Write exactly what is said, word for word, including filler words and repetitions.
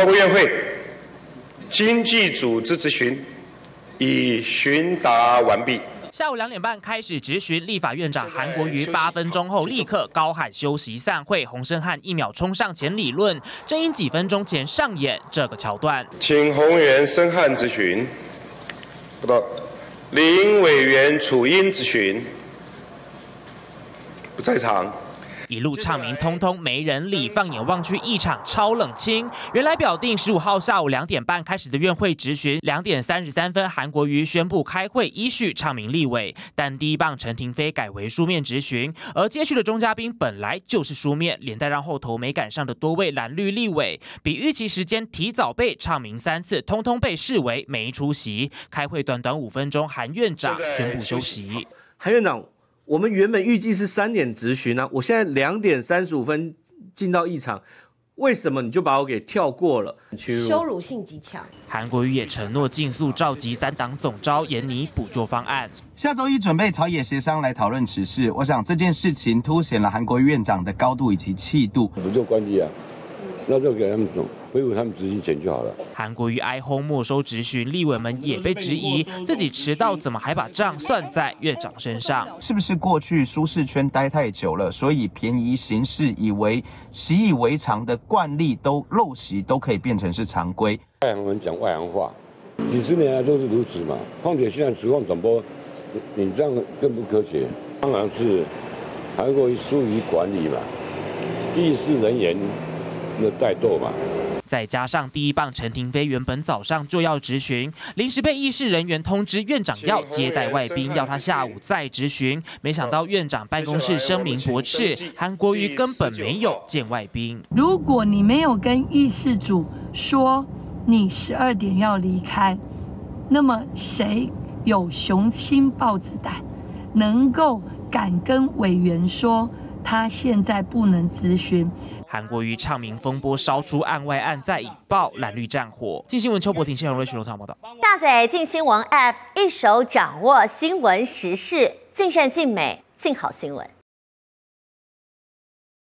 报告院会，经济组织质询已询答完毕。 下午两点半开始质询，立法院长韩国瑜八分钟后立刻高喊休息散会。洪申翰一秒冲上前理论，正因几分钟前上演这个桥段。 请洪元申翰质询。不到。林委员楚英质询。不在场。 一路唱名，通通没人理。放眼望去，一场超冷清。原来表定十五号下午两点半开始的院会质询，两点三十三分，韩国瑜宣布开会，依序唱名立委。但第一棒陈亭妃改为书面质询，而接续的钟嘉宾本来就是书面，连带让后头没赶上的多位蓝绿立委，比预期时间提早被唱名三次，通通被视为没出席。开会短短五分钟，韩院长宣布休息。 韩院长。 我们原本预计是三点质询啊，我现在两点三十五分进到议场，为什么你就把我给跳过了？ 羞辱性极强。 韩国瑜也承诺尽速召集三党总召，研拟补救方案。 下周一准备朝野协商来讨论此事。我想这件事情凸显了韩国瑜院长的高度以及气度。 补救关系啊，那就给他们走。 恢复他们执行权就好了。 韩国瑜哀轰没收质询，立委们也被质疑，自己迟到怎么还把账算在院长身上？ 是不是过去舒适圈待太久了，所以便宜行事，以为习以为常的惯例都陋习都可以变成是常规？ 外行人讲外行话，几十年来都是如此嘛。况且现在实况转播，你你这样更不科学。当然是韩国瑜疏于管理嘛，议事人员的怠惰嘛。 再加上第一棒陈亭妃原本早上就要质询，临时被议事人员通知院长要接待外宾，要他下午再质询。没想到院长办公室声明驳斥，韩国瑜根本没有见外宾。 如果你没有跟议事组说你十二点要离开，那么谁有雄心豹子胆，能够敢跟委员说？ 他现在不能质询。 韩国瑜唱名风波烧出案外案，再引爆蓝绿战火。镜新闻邱博廷、谢荣瑞、徐荣昌报道。 下载镜新闻 App， 一手掌握新闻时事，尽善尽美，尽好新闻。